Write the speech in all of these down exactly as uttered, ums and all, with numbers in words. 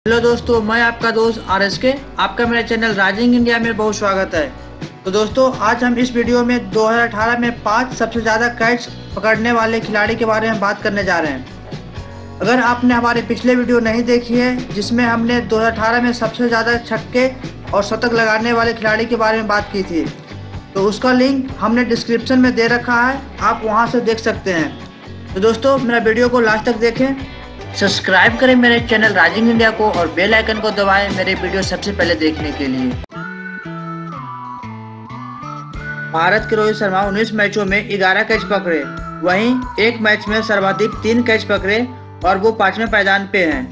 Hello दोस्तों, मैं आपका दोस्त आर एस के आपका मेरे चैनल राइजिंग इंडिया में बहुत स्वागत है। तो दोस्तों, आज हम इस वीडियो में दो हज़ार अठारह में पाँच सबसे ज़्यादा कैच पकड़ने वाले खिलाड़ी के बारे में बात करने जा रहे हैं। अगर आपने हमारे पिछले वीडियो नहीं देखी है जिसमें हमने दो हज़ार अठारह में सबसे ज़्यादा छक्के और शतक लगाने वाले खिलाड़ी के बारे में बात की थी, तो उसका लिंक हमने डिस्क्रिप्शन में दे रखा है, आप वहाँ से देख सकते हैं। तो दोस्तों, मेरा वीडियो को लास्ट तक देखें, सब्सक्राइब करें मेरे चैनल राइजिंग इंडिया को और बेल आइकन को दबाएं मेरे वीडियो सबसे पहले देखने के लिए। भारत के रोहित शर्मा उन्नीस मैचों में ग्यारह कैच पकड़े, वहीं एक मैच में सर्वाधिक तीन कैच पकड़े और वो पांचवें पायदान पे हैं।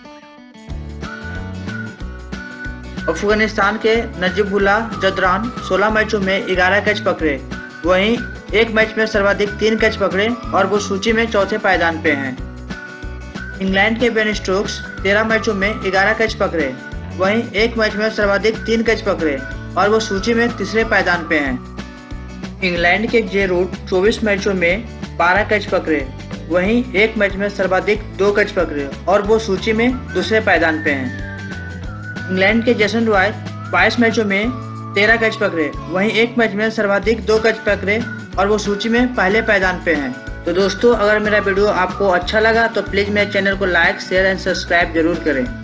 अफगानिस्तान के नजीबुल्लाह जदरान सोलह मैचों में ग्यारह कैच पकड़े, वहीं एक मैच में सर्वाधिक तीन कैच पकड़े और वो सूची में चौथे पायदान पे हैं। इंग्लैंड के बेन स्टोक्स तेरह मैचों में ग्यारह कैच पकड़े, वहीं एक मैच में सर्वाधिक तीन कैच पकड़े और वो सूची में तीसरे पायदान पे हैं। इंग्लैंड के जे रूट चौबीस मैचों में बारह कैच पकड़े, वहीं एक मैच में सर्वाधिक दो कैच पकड़े और वो सूची में दूसरे पायदान पे हैं। इंग्लैंड के जेसन रॉय बाईस मैचों में तेरह कैच पकड़े, वहीं एक मैच में सर्वाधिक दो कैच पकड़े और वो सूची में पहले पायदान पे हैं। तो दोस्तों, अगर मेरा वीडियो आपको अच्छा लगा तो प्लीज़ मेरे चैनल को लाइक शेयर एंड सब्सक्राइब जरूर करें।